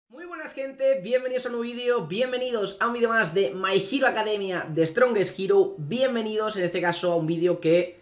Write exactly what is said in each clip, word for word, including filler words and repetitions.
Muy buenas gente, bienvenidos a un nuevo vídeo, bienvenidos a un vídeo más de My Hero Academia de Strongest Hero. Bienvenidos en este caso a un vídeo que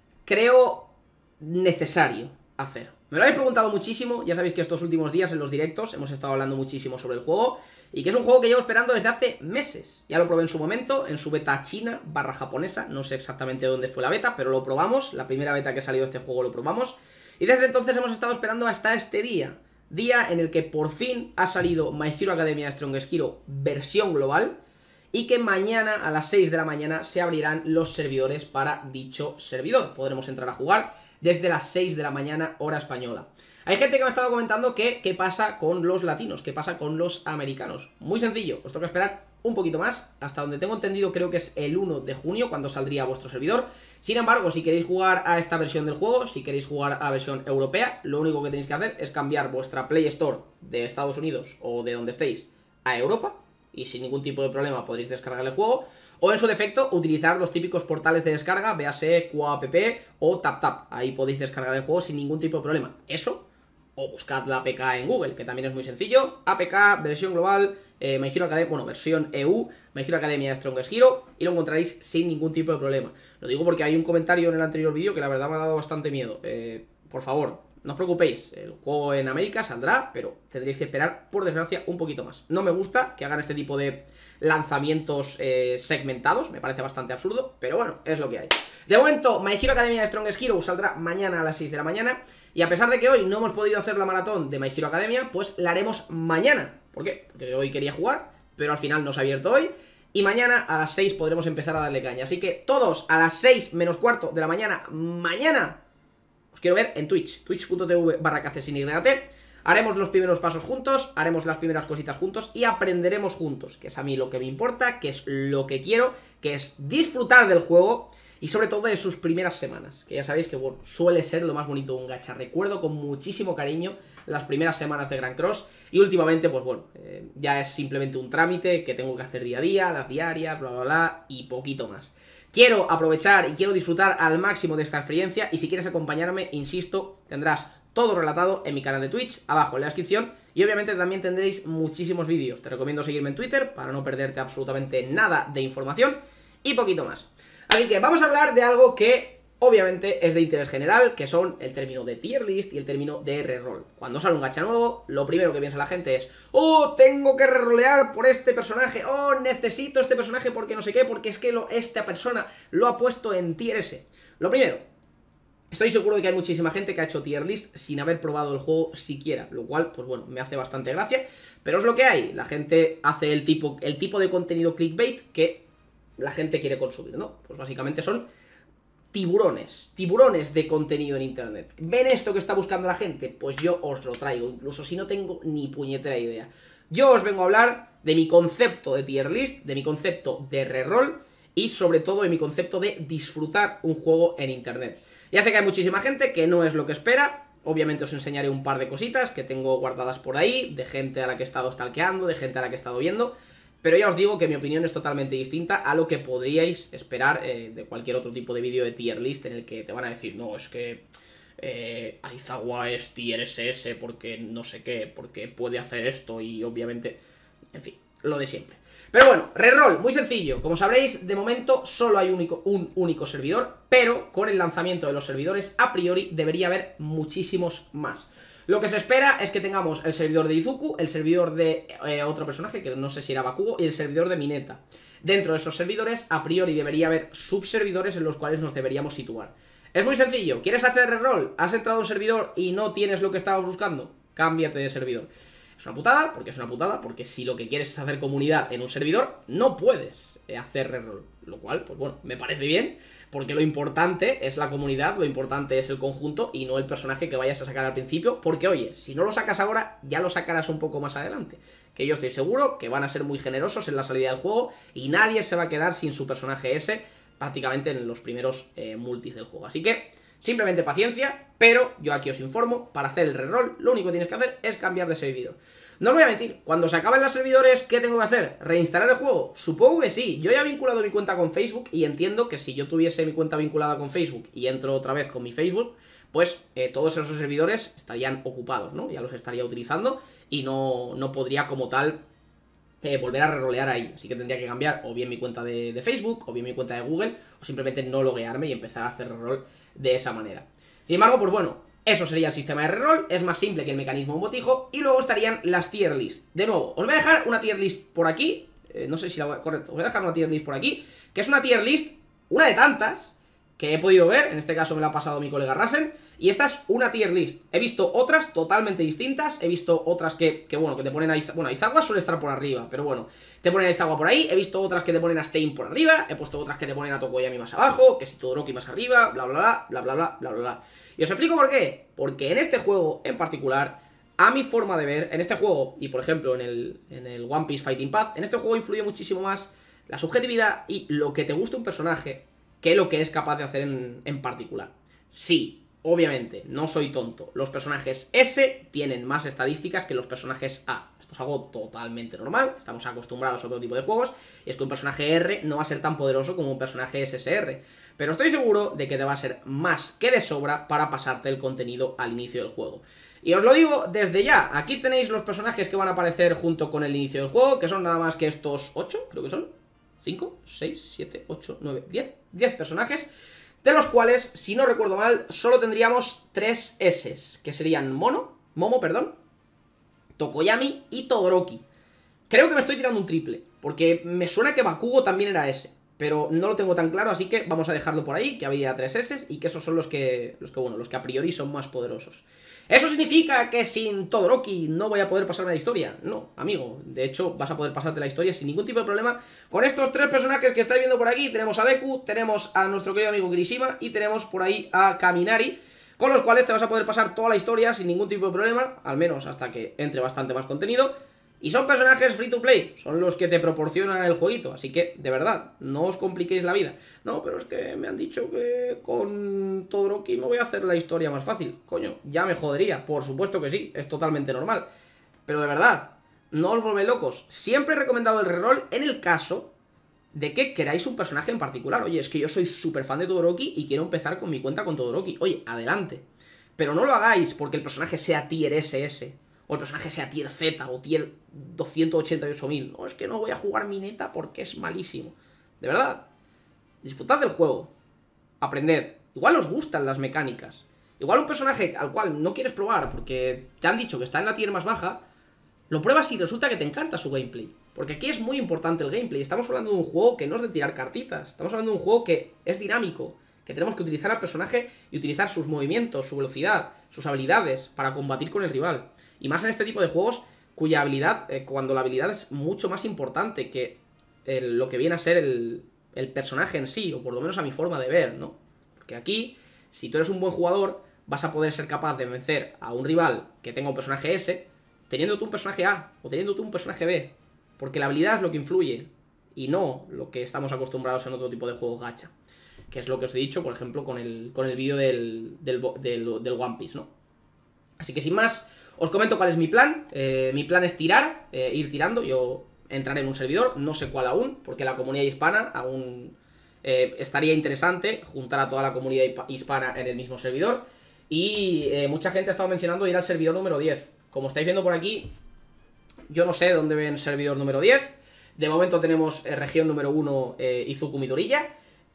creo necesario hacer. Me lo habéis preguntado muchísimo, ya sabéis que estos últimos días en los directos hemos estado hablando muchísimo sobre el juego y que es un juego que llevo esperando desde hace meses. Ya lo probé en su momento, en su beta china barra japonesa, no sé exactamente dónde fue la beta, pero lo probamos, la primera beta que salió de este juego lo probamos. Y desde entonces hemos estado esperando hasta este día. Día en el que por fin ha salido My Hero Academia Strongest Hero versión global y que mañana a las seis de la mañana se abrirán los servidores para dicho servidor. Podremos entrar a jugar desde las seis de la mañana hora española. Hay gente que me ha estado comentando que qué pasa con los latinos, qué pasa con los americanos. Muy sencillo, os toca esperar un poquito más, hasta donde tengo entendido creo que es el uno de junio cuando saldría vuestro servidor. Sin embargo, si queréis jugar a esta versión del juego, si queréis jugar a la versión europea, lo único que tenéis que hacer es cambiar vuestra Play Store de Estados Unidos o de donde estéis a Europa y sin ningún tipo de problema podréis descargar el juego, o en su defecto utilizar los típicos portales de descarga, véase QuaApp o TapTap. Ahí podéis descargar el juego sin ningún tipo de problema. Eso, o buscad la A P K en Google, que también es muy sencillo. A P K, versión global, eh, My Hero Academia, bueno, versión E U, My Hero Academia Strongest Hero, y lo encontraréis sin ningún tipo de problema. Lo digo porque hay un comentario en el anterior vídeo que la verdad me ha dado bastante miedo. Eh, por favor, no os preocupéis, el juego en América saldrá, pero tendréis que esperar, por desgracia, un poquito más. No me gusta que hagan este tipo de lanzamientos eh, segmentados, me parece bastante absurdo, pero bueno, es lo que hay. De momento, My Hero Academia Strongest Hero saldrá mañana a las seis de la mañana, y a pesar de que hoy no hemos podido hacer la maratón de My Hero Academia, pues la haremos mañana. ¿Por qué? Porque hoy quería jugar, pero al final no se ha abierto hoy, y mañana a las seis podremos empezar a darle caña. Así que todos a las seis menos cuarto de la mañana, mañana, os quiero ver en Twitch, twitch punto tv barra kcsinyt. Haremos los primeros pasos juntos, haremos las primeras cositas juntos y aprenderemos juntos, que es a mí lo que me importa, que es lo que quiero, que es disfrutar del juego y sobre todo de sus primeras semanas, que ya sabéis que bueno, suele ser lo más bonito de un gacha. Recuerdo con muchísimo cariño las primeras semanas de Grand Cross y últimamente pues bueno, eh, ya es simplemente un trámite que tengo que hacer día a día, las diarias, bla bla bla y poquito más. Quiero aprovechar y quiero disfrutar al máximo de esta experiencia y si quieres acompañarme, insisto, tendrás todo relatado en mi canal de Twitch, abajo en la descripción, y obviamente también tendréis muchísimos vídeos. Te recomiendo seguirme en Twitter para no perderte absolutamente nada de información y poquito más. Así que vamos a hablar de algo que obviamente es de interés general, que son el término de tier list y el término de reroll. Cuando sale un gacha nuevo, lo primero que piensa la gente es: oh, tengo que rerolear por este personaje, oh, necesito este personaje porque no sé qué, porque es que lo, esta persona lo ha puesto en tier S. Lo primero, estoy seguro de que hay muchísima gente que ha hecho tier list sin haber probado el juego siquiera, lo cual, pues bueno, me hace bastante gracia, pero es lo que hay. La gente hace el tipo, el tipo de contenido clickbait que la gente quiere consumir, ¿no? Pues básicamente son tiburones, tiburones de contenido en internet. ¿Ven esto que está buscando la gente? Pues yo os lo traigo, incluso si no tengo ni puñetera idea. Yo os vengo a hablar de mi concepto de tier list, de mi concepto de reroll y sobre todo de mi concepto de disfrutar un juego en internet. Ya sé que hay muchísima gente que no es lo que espera. Obviamente os enseñaré un par de cositas que tengo guardadas por ahí, de gente a la que he estado stalkeando, de gente a la que he estado viendo, pero ya os digo que mi opinión es totalmente distinta a lo que podríais esperar eh, de cualquier otro tipo de vídeo de tier list en el que te van a decir: no, es que eh, Aizawa es tier S S porque no sé qué, porque puede hacer esto y obviamente, en fin, lo de siempre. Pero bueno, reroll, muy sencillo. Como sabréis, de momento solo hay único, un único servidor, pero con el lanzamiento de los servidores, a priori, debería haber muchísimos más. Lo que se espera es que tengamos el servidor de Izuku, el servidor de eh, otro personaje, que no sé si era Bakugo, y el servidor de Mineta. Dentro de esos servidores, a priori, debería haber subservidores en los cuales nos deberíamos situar. Es muy sencillo. ¿Quieres hacer reroll? ¿Has entrado a un servidor y no tienes lo que estabas buscando? Cámbiate de servidor. Es una putada, porque es una putada, porque si lo que quieres es hacer comunidad en un servidor, no puedes hacer reroll. Lo cual, pues bueno, me parece bien, porque lo importante es la comunidad, lo importante es el conjunto y no el personaje que vayas a sacar al principio, porque oye, si no lo sacas ahora, ya lo sacarás un poco más adelante. Que yo estoy seguro que van a ser muy generosos en la salida del juego y nadie se va a quedar sin su personaje ese prácticamente en los primeros eh, multis del juego. Así que simplemente paciencia, pero yo aquí os informo, para hacer el reroll lo único que tienes que hacer es cambiar de servidor. No os voy a mentir, cuando se acaben los servidores, ¿qué tengo que hacer? ¿Reinstalar el juego? Supongo que sí. Yo ya he vinculado mi cuenta con Facebook y entiendo que si yo tuviese mi cuenta vinculada con Facebook y entro otra vez con mi Facebook, pues eh, todos esos servidores estarían ocupados, ¿no? Ya los estaría utilizando y no, no podría como tal eh, volver a rerolear ahí. Así que tendría que cambiar o bien mi cuenta de, de Facebook, o bien mi cuenta de Google, o simplemente no loguearme y empezar a hacer reroll de esa manera. Sin embargo, pues bueno, eso sería el sistema de reroll, es más simple que el mecanismo de botijo, y luego estarían las tier list. De nuevo, os voy a dejar una tier list por aquí, eh, no sé si la voy a... correcto, os voy a dejar una tier list por aquí, que es una tier list, una de tantas que he podido ver, en este caso me la ha pasado mi colega Rasen, y esta es una tier list. He visto otras totalmente distintas, he visto otras que, que bueno, que te ponen a Izawa, bueno, Izawa suele estar por arriba, pero bueno, te ponen a Izawa por ahí, he visto otras que te ponen a Stein por arriba, he puesto otras que te ponen a Tokoyami más abajo, que si Todoroki más arriba, bla bla bla, bla bla bla, bla bla bla. Y os explico por qué, porque en este juego en particular, a mi forma de ver, en este juego, y por ejemplo en el, en el One Piece Fighting Path, en este juego influye muchísimo más la subjetividad y lo que te gusta un personaje que lo que es capaz de hacer en, en particular. Sí, obviamente, no soy tonto. Los personajes S tienen más estadísticas que los personajes A. Esto es algo totalmente normal, estamos acostumbrados a otro tipo de juegos, y es que un personaje R no va a ser tan poderoso como un personaje S S R. Pero estoy seguro de que te va a ser más que de sobra para pasarte el contenido al inicio del juego. Y os lo digo desde ya, aquí tenéis los personajes que van a aparecer junto con el inicio del juego, que son nada más que estos ocho, creo que son cinco, seis, siete, ocho, nueve, diez, diez personajes, de los cuales, si no recuerdo mal, solo tendríamos tres S, que serían Mono, Momo, perdón, Tokoyami y Todoroki. Creo que me estoy tirando un triple, porque me suena que Bakugo también era S, pero no lo tengo tan claro, así que vamos a dejarlo por ahí, que había tres S y que esos son los que, los que, bueno, los que a priori son más poderosos. ¿Eso significa que sin Todoroki no voy a poder pasarme la historia? No, amigo, de hecho vas a poder pasarte la historia sin ningún tipo de problema con estos tres personajes que estáis viendo por aquí. Tenemos a Deku, tenemos a nuestro querido amigo Kirishima y tenemos por ahí a Kaminari, con los cuales te vas a poder pasar toda la historia sin ningún tipo de problema, al menos hasta que entre bastante más contenido. Y son personajes free to play, son los que te proporcionan el jueguito, así que, de verdad, no os compliquéis la vida. No, pero es que me han dicho que con Todoroki me voy a hacer la historia más fácil. Coño, ya me jodería, por supuesto que sí, es totalmente normal. Pero de verdad, no os volvéis locos. Siempre he recomendado el reroll en el caso de que queráis un personaje en particular. Oye, es que yo soy súper fan de Todoroki y quiero empezar con mi cuenta con Todoroki. Oye, adelante. Pero no lo hagáis porque el personaje sea tier S S. O el personaje sea tier Z o tier doscientos ochenta y ocho mil. No, es que no voy a jugar mi neta porque es malísimo. De verdad. Disfrutad del juego. Aprended. Igual os gustan las mecánicas. Igual un personaje al cual no quieres probar porque te han dicho que está en la tier más baja, lo pruebas y resulta que te encanta su gameplay. Porque aquí es muy importante el gameplay. Estamos hablando de un juego que no es de tirar cartitas. Estamos hablando de un juego que es dinámico. Que tenemos que utilizar al personaje y utilizar sus movimientos, su velocidad, sus habilidades para combatir con el rival. Y más en este tipo de juegos cuya habilidad, eh, cuando la habilidad es mucho más importante que el, lo que viene a ser el, el personaje en sí, o por lo menos a mi forma de ver, ¿no? Porque aquí, si tú eres un buen jugador, vas a poder ser capaz de vencer a un rival que tenga un personaje S, teniendo tú un personaje A, o teniendo tú un personaje B. Porque la habilidad es lo que influye, y no lo que estamos acostumbrados en otro tipo de juegos gacha. Que es lo que os he dicho, por ejemplo, con el, con el vídeo del, del, del, del One Piece, ¿no? Así que sin más, os comento cuál es mi plan. Eh, mi plan es tirar, eh, ir tirando. Yo entraré en un servidor, no sé cuál aún, porque la comunidad hispana aún eh, estaría interesante juntar a toda la comunidad hispana en el mismo servidor. Y eh, mucha gente ha estado mencionando ir al servidor número diez. Como estáis viendo por aquí, yo no sé dónde ven servidor número diez. De momento tenemos eh, región número uno, eh, Izuku Midoriya.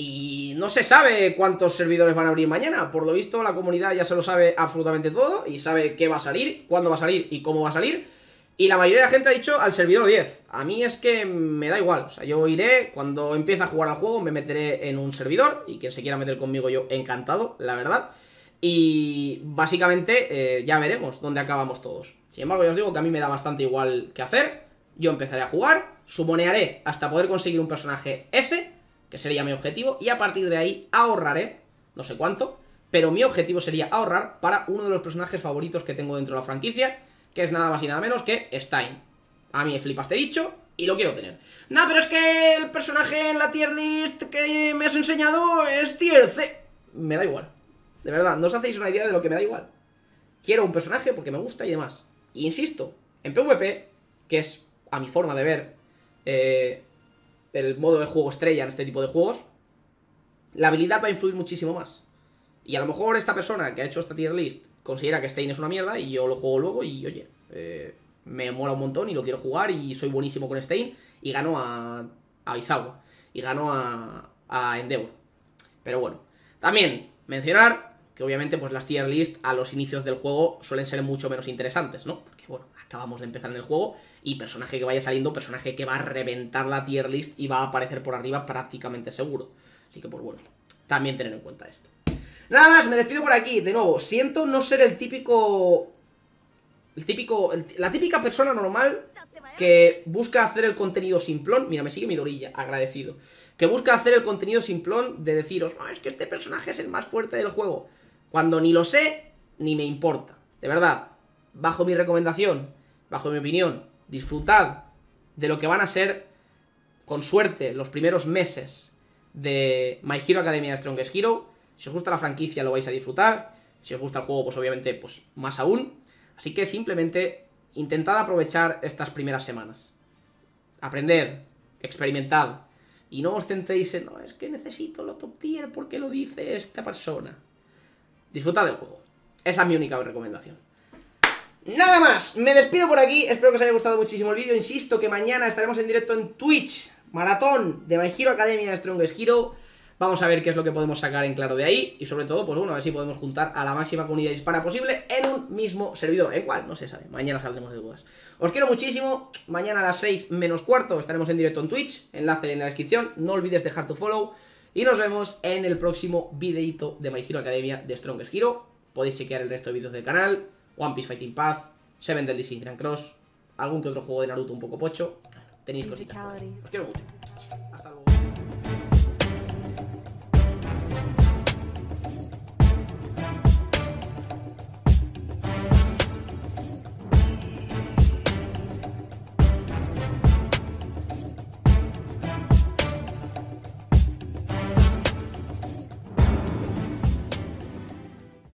Y no se sabe cuántos servidores van a abrir mañana. Por lo visto la comunidad ya se lo sabe absolutamente todo y sabe qué va a salir, cuándo va a salir y cómo va a salir. Y la mayoría de la gente ha dicho al servidor diez. A mí es que me da igual. O sea, yo iré, cuando empiece a jugar al juego me meteré en un servidor. Y quien se quiera meter conmigo yo encantado, la verdad. Y básicamente eh, ya veremos dónde acabamos todos. Sin embargo, ya os digo que a mí me da bastante igual qué hacer. Yo empezaré a jugar, sumonearé hasta poder conseguir un personaje S, que sería mi objetivo, y a partir de ahí ahorraré, no sé cuánto, pero mi objetivo sería ahorrar para uno de los personajes favoritos que tengo dentro de la franquicia, que es nada más y nada menos que Stein. A mí me flipa este dicho y lo quiero tener. No, pero es que el personaje en la tier list que me has enseñado es tier C. Me da igual. De verdad, no os hacéis una idea de lo que me da igual. Quiero un personaje porque me gusta y demás. Y insisto, en PvP, que es a mi forma de ver eh, el modo de juego estrella en este tipo de juegos, la habilidad va a influir muchísimo más. Y a lo mejor esta persona que ha hecho esta tier list considera que Stein es una mierda y yo lo juego luego y, oye, eh, me mola un montón y lo quiero jugar y soy buenísimo con Stein y gano a, a Izawa y gano a, a Endeavor. Pero bueno, también mencionar que obviamente pues las tier list a los inicios del juego suelen ser mucho menos interesantes, ¿no? Porque bueno, acabamos de empezar en el juego y personaje que vaya saliendo, personaje que va a reventar la tier list y va a aparecer por arriba prácticamente seguro. Así que pues bueno, también tener en cuenta esto. Nada más, me despido por aquí. De nuevo, siento no ser el típico... El típico... El, la típica persona normal que busca hacer el contenido simplón. Mira, me sigue mi dorilla, agradecido. Que busca hacer el contenido simplón de deciros, no, es que este personaje es el más fuerte del juego. Cuando ni lo sé, ni me importa. De verdad, bajo mi recomendación, bajo mi opinión, disfrutad de lo que van a ser, con suerte, los primeros meses de My Hero Academia Strongest Hero. Si os gusta la franquicia lo vais a disfrutar. Si os gusta el juego, pues obviamente, pues más aún. Así que simplemente intentad aprovechar estas primeras semanas. Aprended, experimentad. Y no os centréis en, no, es que necesito lo top tier porque lo dice esta persona. Disfrutad del juego. Esa es mi única recomendación. Nada más, me despido por aquí. Espero que os haya gustado muchísimo el vídeo. Insisto que mañana estaremos en directo en Twitch. Maratón de My Hero Academia Strongest Hero. Vamos a ver qué es lo que podemos sacar en claro de ahí. Y sobre todo, pues bueno, a ver si podemos juntar a la máxima comunidad hispana posible en un mismo servidor. ¿En cuál? No se sabe. Mañana saldremos de dudas. Os quiero muchísimo. Mañana a las seis menos cuarto estaremos en directo en Twitch. Enlace en la descripción. No olvides dejar tu follow. Y nos vemos en el próximo videito de My Hero Academia de Strongest Hero. Podéis chequear el resto de vídeos del canal. One Piece Fighting Path. Seven Deadly Synchron Cross. Algún que otro juego de Naruto un poco pocho. Tenéis cositas. Os quiero mucho.